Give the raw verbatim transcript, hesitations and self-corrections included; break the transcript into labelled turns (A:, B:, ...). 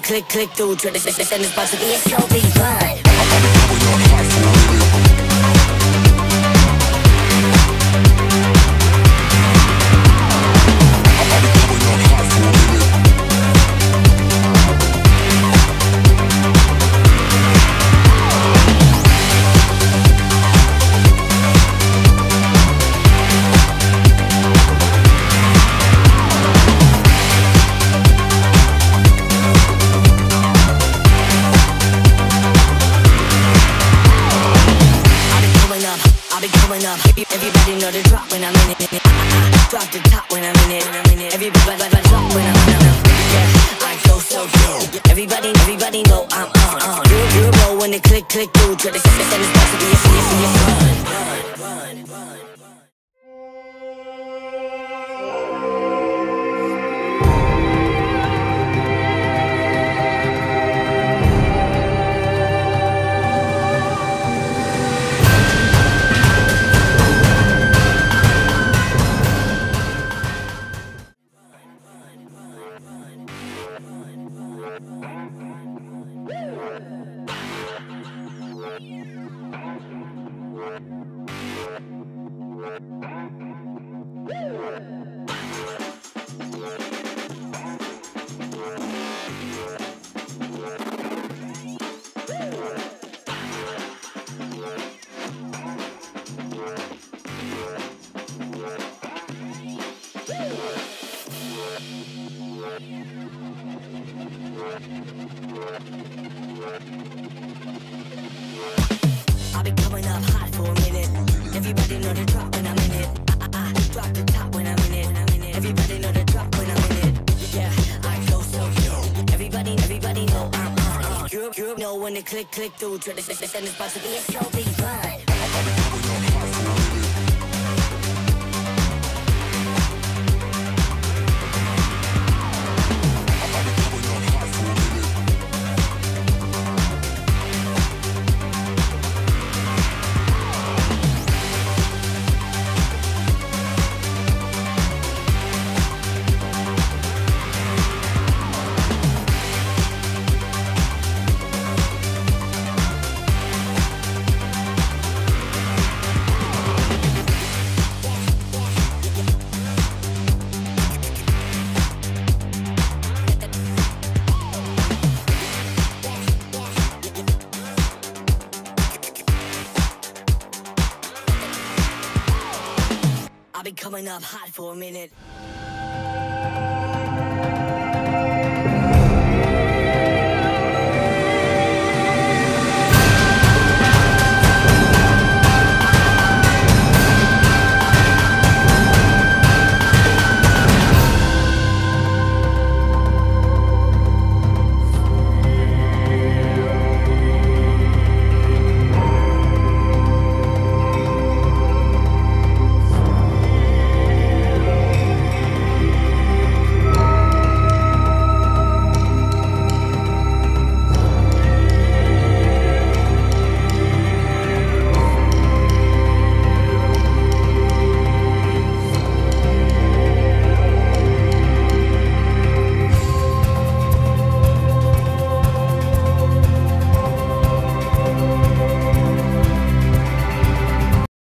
A: click, click through to the send this about to be a slow beat run. Everybody know the drop when I'm in it. Drop the top when I'm in it. Everybody drop when I'm in it. Yeah, I go so good. Everybody, everybody know I'm on. on. You, you know when they click, click through to the send it's about to be a serious run. Run, run, run. I've been coming up hot for a minute. Everybody know the drop when I'm in it. I, I, I drop the top when I'm in it. Everybody know the drop when I'm in it. Yeah, I go so good. Everybody, everybody know I'm on. Uh, you, you know when they click, click through to the send it's about to be a slow beat run. I've been coming up hot for a minute.